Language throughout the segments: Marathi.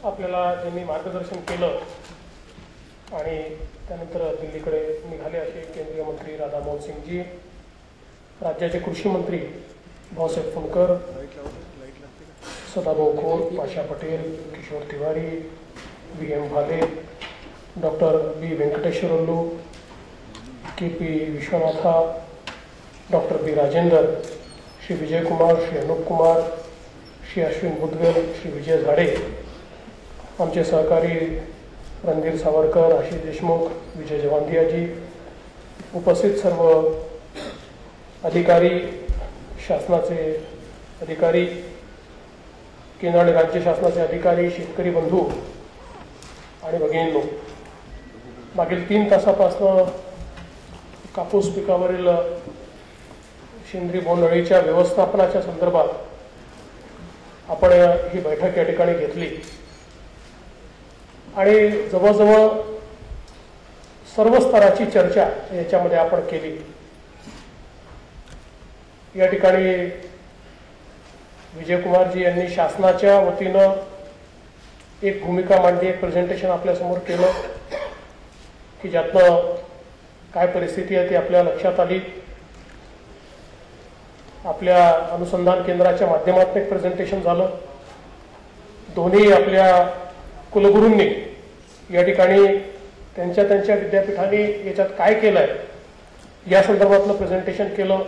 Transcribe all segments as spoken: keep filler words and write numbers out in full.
आपल्याला ज्यांनी मार्गदर्शन केलं आणि त्यानंतर दिल्लीकडे निघाले असे केंद्रीय मंत्री राधामोहन सिंगजी, राज्याचे कृषी मंत्री Bhausaheb Phundkar, Sadabhau Khot, Pasha Patel, Kishor Tiwari, B M Bhale, doctor B Venkateswarlu, K P Vishwanatha, doctor B Rajendra, Shri Vijay Kumar, Shri Anup Kumar, Shri Ashwin Budgal, Shri Vijay Zade, आमचे सहकारी रणधीर सावरकर, आशिष देशमुख, विजय जवांदियाजी, उपस्थित सर्व अधिकारी, शासनाचे अधिकारी, केंद्र आणि राज्य शासनाचे अधिकारी, शेतकरी बंधू आणि भगिनींनो, मागील तीन तासापासून कापूस पिकावरील सेंद्रिय बोंडअळीच्या व्यवस्थापनाच्या संदर्भात आपण ही बैठक या ठिकाणी घेतली आणि जवळजवळ सर्व स्तराची चर्चा याच्यामध्ये आपण केली। या ठिकाणी विजयकुमारजी यांनी शासनाच्या वतीनं एक भूमिका मांडली, एक प्रेझेंटेशन आपल्यासमोर केलं की ज्यातनं काय परिस्थिती आहे ती आपल्या लक्षात आली। आपल्या अनुसंधान केंद्राच्या माध्यमातून एक प्रेझेंटेशन झालं। दोन्ही आपल्या कुलगुरूंनी या ठिकाणी त्यांच्या त्यांच्या विद्यापीठांनी याच्यात काय केलंय या संदर्भातलं प्रेझेंटेशन केलं।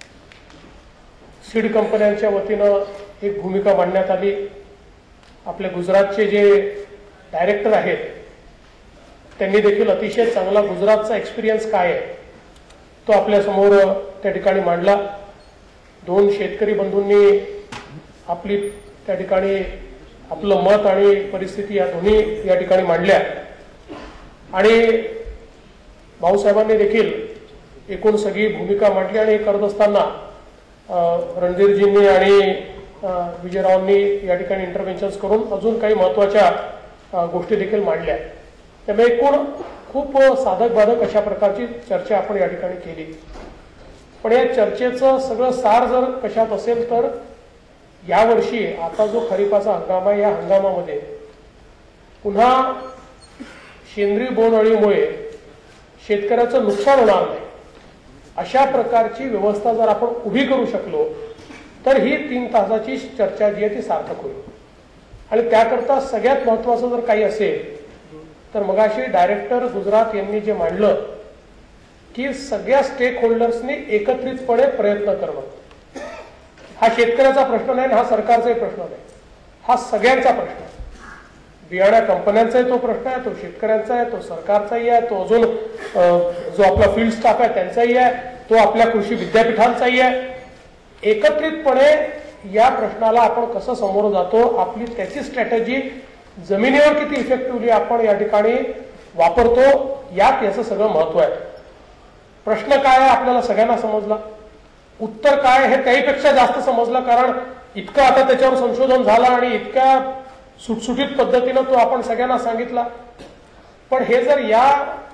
सीड कंपन्यांच्या वतीनं एक भूमिका मांडण्यात आली। आपले गुजरातचे जे डायरेक्टर आहेत त्यांनी देखील अतिशय चांगला गुजरातचा एक्सपिरियन्स काय आहे तो आपल्यासमोर त्या ठिकाणी मांडला। दोन शेतकरी बंधूंनी आपली त्या ठिकाणी आपलं मत आणि परिस्थिती या दोन्ही या ठिकाणी मांडल्या आणि भाऊसाहेबांनी देखील एकूण सगळी भूमिका मांडली आणि हे करत असताना रणधीरजींनी आणि विजयरावांनी या ठिकाणी इंटरव्हेन्शन्स करून अजून काही महत्त्वाच्या गोष्टी देखील मांडल्या। त्यामुळे एकूण खूप साधक बाधक अशा प्रकारची चर्चा आपण या ठिकाणी केली। पण या चर्चेचं सगळं सार जर कशात असेल तर यावर्षी आता जो खरीपाचा हंगाम आहे या हंगामामध्ये पुन्हा सेंद्रिय बोंडअळीमुळे शेतकऱ्याचं नुकसान होणार नाही अशा प्रकारची व्यवस्था जर आपण उभी करू शकलो तर ही तीन तासाची चर्चा जी आहे ती सार्थक होईल। आणि त्याकरता सगळ्यात महत्त्वाचं जर काही असेल तर मगाशी डायरेक्टर गुजरात यांनी जे मांडलं की सगळ्या स्टेक होल्डर्सनी एकत्रितपणे प्रयत्न करणं। हा शेतकऱ्याचा प्रश्न नाही, हा सरकारचाही प्रश्न नाही, हा सगळ्यांचा प्रश्न आहे। बियाण्या कंपन्यांचाही तो प्रश्न आहे, तो शेतकऱ्यांचा आहे, तो सरकारचाही आहे, तो अजून जो आपला फील्ड स्टाफ आहे त्यांचाही आहे, तो आपल्या कृषी विद्यापीठांचाही आहे। एकत्रितपणे या प्रश्नाला आपण कसं समोर जातो, आपली त्याची स्ट्रॅटेजी जमिनीवर किती इफेक्टिव्हली आपण या ठिकाणी वापरतो यात याचं सगळं महत्व आहे। प्रश्न काय आहे आपल्याला सगळ्यांना समजला, उत्तर काय हे त्याहीपेक्षा जास्त समजलं, कारण इतकं आता त्याच्यावर संशोधन झालं आणि इतक्या सुटसुटीत पद्धतीनं तो आपण सगळ्यांना सांगितला। पण हे जर या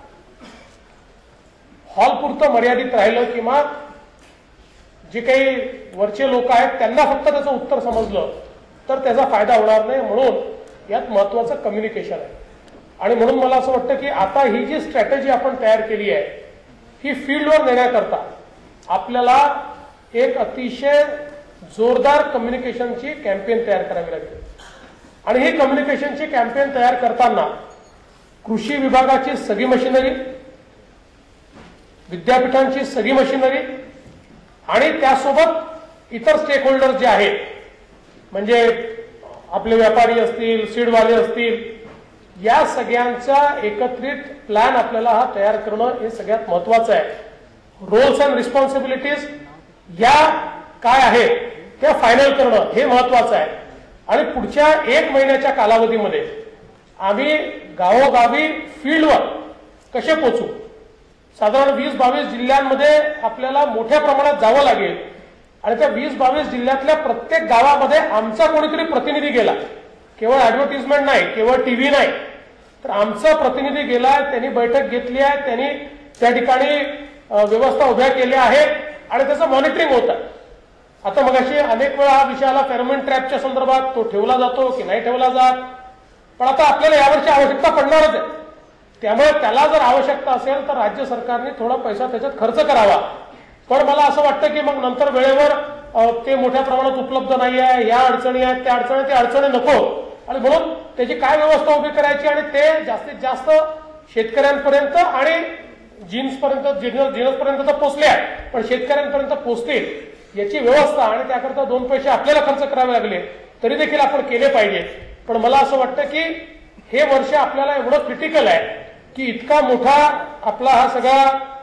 हॉलपुरतं मर्यादित राहिलं किंवा जे काही वरचे लोक आहेत त्यांना फक्त त्याचं उत्तर समजलं तर त्याचा फायदा होणार नाही। म्हणून यात महत्वाचं कम्युनिकेशन आहे आणि म्हणून मला असं वाटतं की आता ही जी स्ट्रॅटेजी आपण तयार केली आहे ही फील्डवर नेण्याकरता आपल्याला एक अतिशय जोरदार कम्युनिकेशनची कॅम्पेन तयार करावी लागेल। आणि ही कम्युनिकेशनची कॅम्पेन तयार करताना कृषी विभागाची सगळी मशिनरी, विद्यापीठांची सगळी मशिनरी आणि त्यासोबत इतर स्टेक होल्डर्स जे आहेत म्हणजे आपले व्यापारी असतील, सीडवाले असतील, या सगळ्यांचा एकत्रित प्लॅन आपल्याला हा तयार करणं हे सगळ्यात महत्वाचं आहे। रोल्स अँड रिस्पॉन्सिबिलिटीज या काय आहेत त्या फायनल करणं हे महत्वाचं आहे। आणि पुढच्या एक महिन्याच्या कालावधीमध्ये आम्ही गावोगावी फील्डवर कसे पोहोचू, साधारण वीस बावीस जिल्ह्यांमध्ये आपल्याला मोठ्या प्रमाणात जावं लागेल आणि त्या वीस बावीस जिल्ह्यातल्या प्रत्येक गावामध्ये आमचा कोणीतरी प्रतिनिधी गेला, केवळ ऍडव्हर्टिजमेंट नाही, केवळ टीव्ही नाही, तर आमचा प्रतिनिधी गेला, त्यांनी बैठक घेतली आहे, त्यांनी त्या ठिकाणी व्यवस्था उभ्या केल्या आहेत आणि त्याचं मॉनिटरिंग होत आहे। आता मगाशी अनेक वेळा हा विषय आला फेरोमोन ट्रॅपच्या संदर्भात, तो ठेवला जातो की नाही ठेवला जात, पण आता आपल्याला यावर्षी आवश्यकता पडणारच आहे, त्यामुळे त्याला जर आवश्यकता असेल तर राज्य सरकारने थोडा पैसा त्याच्यात खर्च करावा. पण मला असं वाटतं की मग नंतर वेळेवर ते मोठ्या प्रमाणात उपलब्ध नाही आहे, या अडचणी आहेत, त्या अडचणी त्या अडचणी नको, आणि म्हणून त्याची काय व्यवस्था उभी करायची आणि ते जास्तीत जास्त शेतकऱ्यांपर्यंत आणि जीन्सपर्यंत जीन्सपर्यंत तर पोहोचले आहे, पण शेतकऱ्यांपर्यंत पोहोचतील याची व्यवस्था, आणि त्याकरता दोन पैसे आपल्याला खर्च करावे लागले तरी देखील आपण केले पाहिजे. पण मला असं वाटतं की हे वर्ष आपल्याला एवढं क्रिटिकल आहे की इतका मोठा आपला हा सगळा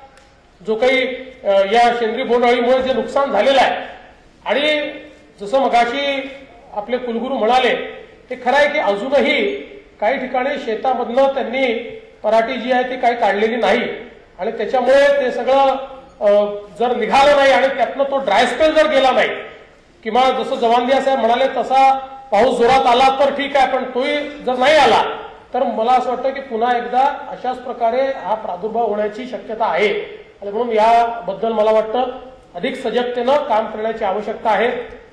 जो काही या सेंद्रिय बोंडअळीमुळे जे नुकसान झालेलं आहे, आणि जसं मगाशी आपले कुलगुरू म्हणाले ते खरं आहे की अजूनही काही ठिकाणी शेतामधनं त्यांनी पराठी जी आहे ती काही काढलेली नाही, आणि त्याच्यामुळे ते सगळं जर निघालं नाही आणि त्यातनं तो ड्राय स्पेल जर गेला नाही, किंवा जसं जवानदिया साहेब म्हणाले तसा पाऊस जोरात आला तर ठीक आहे, पण तोही जर नाही आला तर मला असं वाटतं की पुन्हा एकदा अशाच प्रकारे हा प्रादुर्भाव होण्याची शक्यता आहे. आणि म्हणून याबद्दल मला वाटतं अधिक सजगतेनं काम करण्याची आवश्यकता आहे.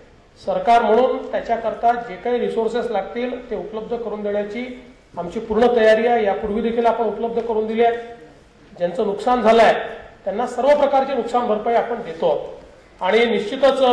सरकार म्हणून त्याच्याकरता जे काही रिसोर्सेस लागतील ते उपलब्ध करून देण्याची आमची पूर्ण तयारी आहे. यापूर्वी देखील आपण उपलब्ध करून दिली आहे. ज्यांचं नुकसान झालं आहे त्यांना सर्व प्रकारची नुकसान भरपाई आपण देतो. आणि निश्चितच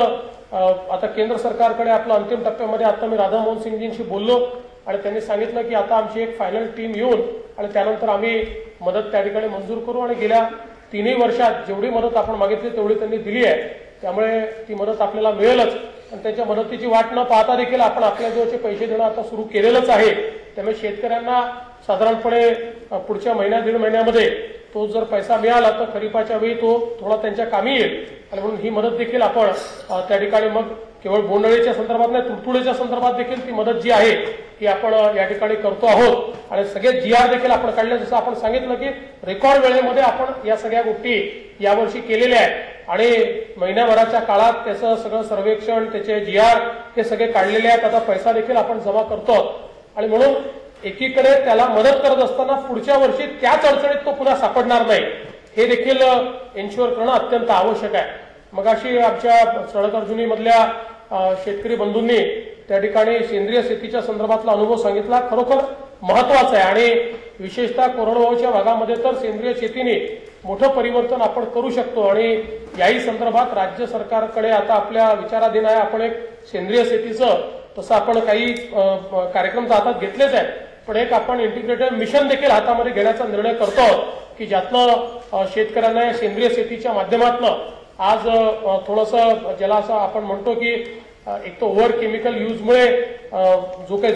आता केंद्र सरकारकडे आपलं अंतिम टप्प्यामध्ये आता मी राधामोहन सिंगजींशी बोललो आणि त्यांनी सांगितलं की आता आमची एक फायनल टीम येऊन आणि त्यानंतर आम्ही मदत त्या ठिकाणी मंजूर करू, आणि गेल्या तीनही वर्षात जेवढी मदत आपण मागितली तेवढी त्यांनी दिली आहे. त्यामुळे ती मदत आपल्याला मिळेलच, आणि त्यांच्या मदतीची वाट न पाहता देखील आपण आपल्या जवळचे पैसे देणं आता सुरू केलेलंच आहे. त्यामुळे शेतकऱ्यांना साधारणपणे पुढच्या महिन्या दीड महिन्यामध्ये तो जर पैसा मिळाला तर खरीपाच्या वेळी तो थोडा त्यांच्या कामी येईल. आणि म्हणून ही मदत देखील आपण त्या ठिकाणी मग केवळ बोंडअळीच्या संदर्भात नाही, तुडतुड्याच्या संदर्भात देखील ती मदत जी आहे ती आपण या ठिकाणी करतो आहोत. आणि सगळे जी आर देखील आपण काढले, जसं आपण सांगितलं की रेकॉर्ड वेळेमध्ये आपण या सगळ्या गोष्टी यावर्षी केलेल्या आहेत, आणि महिन्याभराच्या काळात त्याचं सगळं सर्वेक्षण, त्याचे जी आर हे सगळे काढलेले आहेत. आता पैसा देखील आपण जमा करतो, आणि म्हणून एकीकडे त्याला मदत करत असताना पुढच्या वर्षी त्याच अडचणीत तो पुन्हा सापडणार नाही हे देखील एन्श्युअर करणं अत्यंत आवश्यक आहे. मग अशी आमच्या सडक अर्जुनी मधल्या शेतकरी बंधूंनी त्या ठिकाणी सेंद्रिय शेतीच्या संदर्भातला अनुभव सांगितला, खरोखर महत्वाचा आहे. आणि विशेषतः कोरडवाहूच्या भागामध्ये तर सेंद्रिय शेतीने मोठं परिवर्तन आपण करू शकतो, आणि याही संदर्भात राज्य सरकारकडे आता आपल्या विचाराधीन आहे आपण एक सेंद्रिय शेतीचं तसं आपण काही कार्यक्रम तर हातात घेतलेच आहेत, पण एक आपण इंटिग्रेटेड मिशन देखील हातामध्ये घेण्याचा निर्णय करतो की ज्यातनं शेतकऱ्यांना सेंद्रिय शेतीच्या माध्यमातून आज थोडंसं ज्याला असं आपण म्हणतो की एक तर ओव्हर केमिकल यूजमुळे जो काही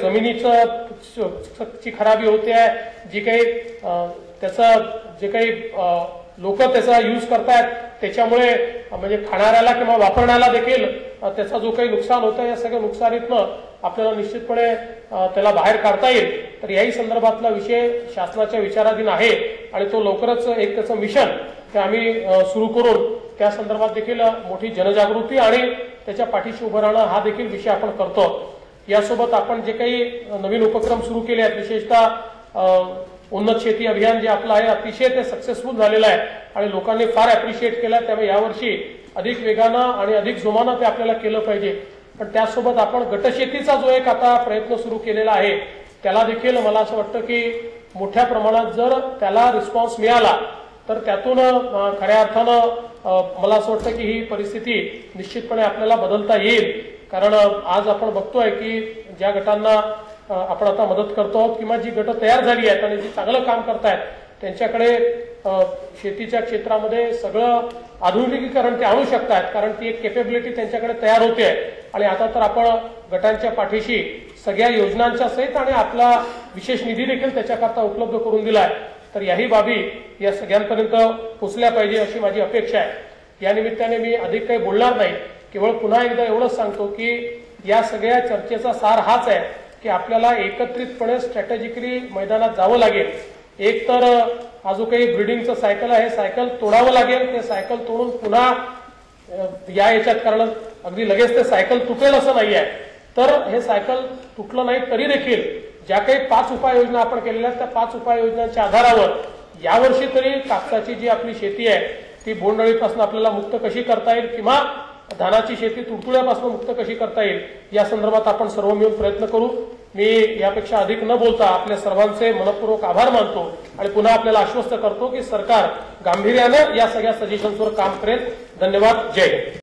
जमिनीचं ची खराबी होते आहे, जी काही त्याचं जे काही लोक त्याचा यूज करतायत त्याच्यामुळे म्हणजे खाणाऱ्याला किंवा वापरण्याला देखील त्याचा जो काही नुकसान होतं या सगळ्या नुकसानीतनं आपल्याला निश्चितपणे त्याला बाहेर काढता येईल. तर याही संदर्भातला विषय शासनाच्या विचाराधीन आहे, आणि तो लवकरच एक त्याचं मिशन ते आम्ही सुरू करून त्या संदर्भात देखील मोठी जनजागृती आणि त्याच्या पाठीशी उभं राहणं हा देखील विषय आपण करतो. यासोबत आपण जे काही नवीन उपक्रम सुरू केले आहेत, विशेषतः उन्नत शेती अभियान जे आपलं आहे अतिशय ते सक्सेसफुल झालेलं आहे आणि लोकांनी फार अप्रिशिएट केलं. त्यामुळे यावर्षी अधिक वेगानं आणि अधिक जोमानं ते आपल्याला केलं पाहिजे. पण त्यासोबत आपण गटशेतीचा जो एक आता प्रयत्न सुरू केलेला आहे त्याला देखील मला असं वाटतं की मोठ्या प्रमाणात जर त्याला रिस्पॉन्स मिळाला तर त्यातून खऱ्या अर्थानं मला असं वाटतं की ही परिस्थिती निश्चितपणे आपल्याला बदलता येईल. कारण आज आपण बघतोय की ज्या गटांना आपण आता मदत करतो आहोत किंवा जी गट तयार झाली आहेत आणि जी चांगलं काम करतायत त्यांच्याकडे शेतीच्या क्षेत्रामध्ये सगळं आधुनिकीकरण ते आणू शकतात, कारण ती एक कॅपेबिलिटी त्यांच्याकडे तयार होते. आणि आता तर आपण गटांच्या पाठीशी सगळ्या योजनांच्या सहित आणि आपला विशेष निधी देखील त्याच्याकरता उपलब्ध करून दिलाय. तर याही बाबी या सगळ्यांपर्यंत पोहोचल्या पाहिजे अशी माझी अपेक्षा आहे. या निमित्ताने मी अधिक काही बोलणार नाही, केवळ पुन्हा एकदा एवढंच सांगतो की या सगळ्या चर्चेचा सार हाच आहे की आपल्याला एकत्रितपणे स्ट्रॅटेजिकली मैदानात जावं लागेल. एक तर हा जो काही ब्रिडिंगचं सायकल आहे सायकल तोडावं लागेल. ते सायकल तोडून पुन्हा या याच्यात, कारण अगदी लगेच ते सायकल तुटेल असं नाही आहे. तर हे सायकल तुटलं नाही तरी देखील ज्या काही पाच उपाययोजना आपण केलेल्या आहेत त्या पाच उपाययोजनांच्या आधारावर यावर्षी तरी कापसाची जी आपली शेती आहे ती बोंडअळीपासून आपल्याला मुक्त कशी करता येईल किंवा धानाची शेती तुडतुड्यापासून मुक्त कशी करता येईल या संदर्भात आपण सर्व मिळून प्रयत्न करू. मी यापेक्षा अधिक न बोलता आपल्या सर्वांचे मनपूर्वक आभार मानतो आणि पुन्हा आपल्याला आश्वस्त करतो की सरकार गांभीर्यानं या सगळ्या सजेशन्सवर काम करेल. धन्यवाद. जय हिंद.